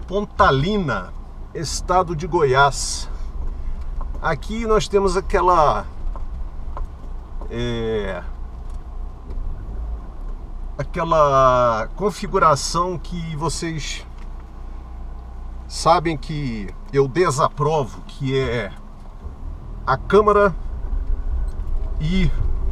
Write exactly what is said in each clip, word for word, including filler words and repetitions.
Pontalina, estado de Goiás. Aqui nós temos aquela é, aquela configuração que vocês sabem que eu desaprovo, que é a Câmara e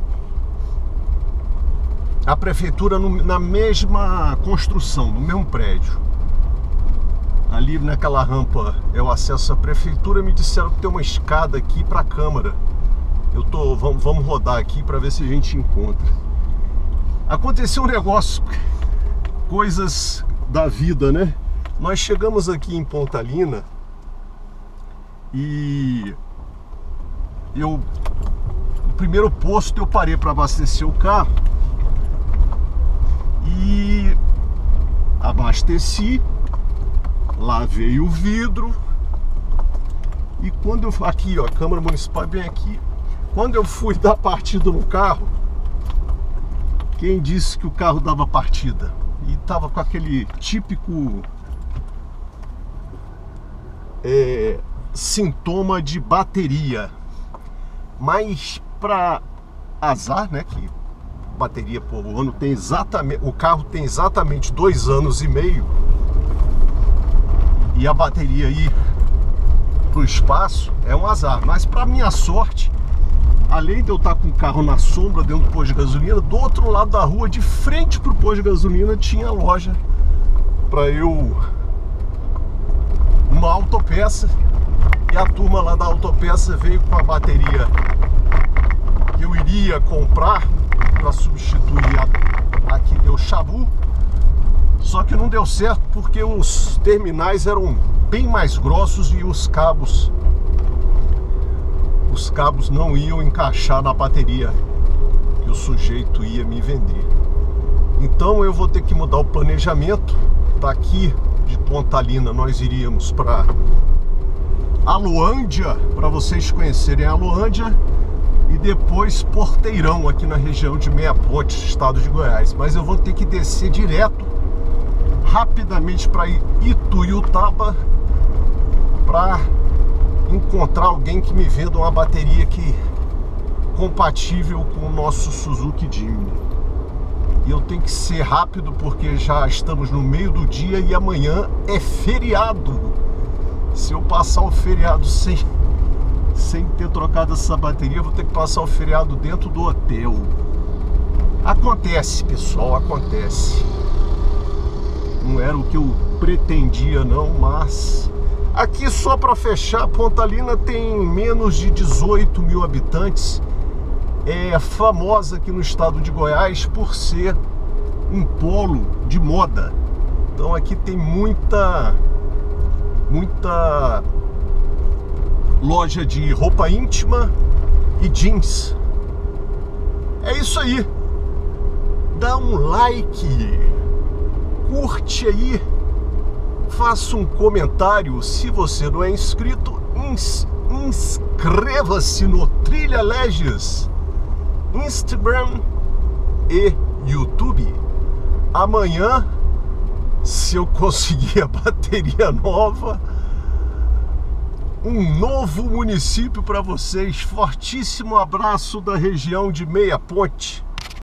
a Prefeitura no, na mesma construção, no mesmo prédio. Ali naquela rampa é o acesso à Prefeitura. Me disseram que tem uma escada aqui para a Câmara. Eu tô, vamos, vamos rodar aqui para ver se a gente encontra. Aconteceu um negócio, coisas da vida, né? Nós chegamos aqui em Pontalina e eu, no primeiro posto eu parei para abastecer o carro e abasteci, lavei o vidro e quando eu, aqui ó, a Câmara Municipal é bem aqui, quando eu fui dar partida no carro, quem disse que o carro dava partida? E tava com aquele típico É, sintoma de bateria, mas para azar, né, que bateria por ano tem exatamente, o carro tem exatamente dois anos e meio e a bateria ir pro espaço é um azar. Mas para minha sorte, além de eu estar com o carro na sombra dentro do posto de gasolina, do outro lado da rua, de frente pro posto de gasolina, tinha loja para eu, uma autopeça, e a turma lá da autopeça veio com a bateria que eu iria comprar para substituir a, aqui meu Xabu, só que não deu certo porque os terminais eram bem mais grossos e os cabos os cabos não iam encaixar na bateria que o sujeito ia me vender. Então eu vou ter que mudar o planejamento. Daqui de Pontalina nós iríamos para Aloândia, para vocês conhecerem a Aloândia, e depois Porteirão, aqui na região de Meia Ponte, estado de Goiás. Mas eu vou ter que descer direto, rapidamente, para Ituiutaba, para encontrar alguém que me venda uma bateria que compatível com o nosso Suzuki Jimny. E eu tenho que ser rápido porque já estamos no meio do dia e amanhã é feriado. Se eu passar o feriado sem, sem ter trocado essa bateria, eu vou ter que passar o feriado dentro do hotel. Acontece, pessoal, acontece. Não era o que eu pretendia não, mas aqui, só para fechar, Pontalina tem menos de dezoito mil habitantes. É famosa aqui no estado de Goiás por ser um polo de moda. Então aqui tem muita muita loja de roupa íntima e jeans. É isso aí. Dá um like, curte aí, faça um comentário. Se você não é inscrito, ins inscreva-se no Trilha Legis, Instagram e YouTube. Amanhã, se eu conseguir a bateria nova, um novo município para vocês. Fortíssimo abraço da região de Meia Ponte.